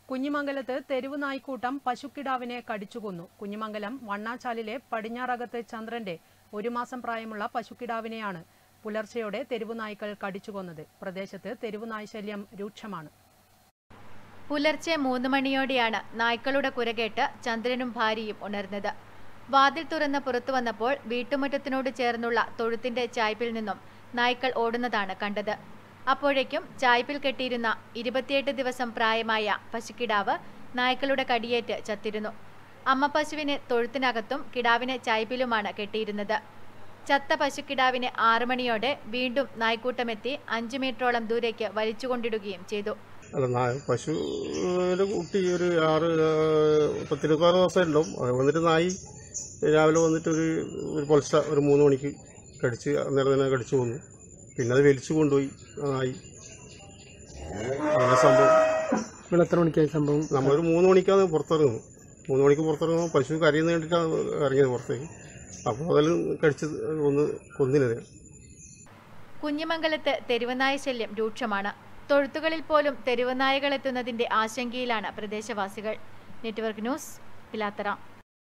കുഞ്ഞിമംഗലത്ത് തെരുവ് നായ്ക്കൂട്ടം പശുക്കിടാവിനെ കടിച്ചുകൊന്നു. കുഞ്ഞിമംഗലം വണ്ണാച്ചാലിലെ പടിഞ്ഞാറകത്ത് ചന്ദ്രന്റെ 1 മാസം പ്രായമുള്ള പശുക്കിടാവിനെയാണ് പുലർച്ചെയോടെ തെരുവ് നായ്ക്കൾ കടിച്ചുകൊന്നത്. പ്രദേശത്ത് തെരുവ് നായ് ശല്യം രൂക്ഷമാണ്. പുലർച്ചെ 3 മണിയോടെയാണ് നായ്ക്കളുടെ കുരകേട്ട് ചന്ദ്രനും ഭാര്യയും ഉണർന്നത്. വാതിൽ തുറന്ന് പുറത്തു വന്നപ്പോൾ വീട്ടുമുറ്റത്തിനോട് ചേർന്നുള്ള തൊഴുത്തിന്റെ ചായ്പിൽ നിന്നും നായ്ക്കൾ ഓടുന്നതാണ് കണ്ടത്. അപ്പോഴേക്കും ചായ്പിൽ കെട്ടിയിരുന്ന 28 ദിവസം പ്രായമായ പശുക്കിടാവ് നായ്ക്കളുടെ കടിയേറ്റ് ചത്തിരുന്നു. അമ്മ പശുവിനെ തൊഴുത്തിനകത്തും കിടാവിനെ ചായ്പിലുമാണ് കെട്ടിയിരുന്നത്. ചത്ത പശുക്കിടാവിനെ 6 മണിയോടെ വീണ്ടും നായ്ക്കൂട്ടമെത്തി 5 മീറ്ററോളം ദൂരേക്ക് വലിച്ചുകൊണ്ടിടുകയും ചെയ്തു. പശുവിന്റെ കുട്ടി ഒരു 26 ദിവസമുണ്ടാവും. വന്നിട്ട് നായി രാവിലെ വന്നിട്ട് ഒരു പൊളിച്ച ഒരു 3 മണിക്ക് കടിച്ച് അന്നേരം തന്നെ കടിച്ചു പോന്നു. പിന്നെ അത് വലിച്ചു കൊണ്ടുപോയി നായി. അങ്ങനെ സംഭവം. എത്ര മണിക്കായി സംഭവം? നമ്മളൊരു 3 മണിക്കാണ് പുറത്തിറങ്ങുന്നത്. 3 മണിക്ക് പുറത്തിറങ്ങുമ്പോൾ പശു കരയുന്ന വേണ്ടിയിട്ടാണ് ഇറങ്ങിയത് പുറത്തേക്ക്. അപ്പോൾ അതെല്ലാം കടിച്ച് കൊന്നിനത്. കുഞ്ഞിമംഗലത്ത് തെരുവുനായ ശല്യം രൂക്ഷമാണ്. തൊഴുത്തുകളിൽ പോലും തെരുവുനായകൾ എത്തുന്നതിന്റെ ആശങ്കയിലാണ് പ്രദേശവാസികൾ. Network news, Pilathara.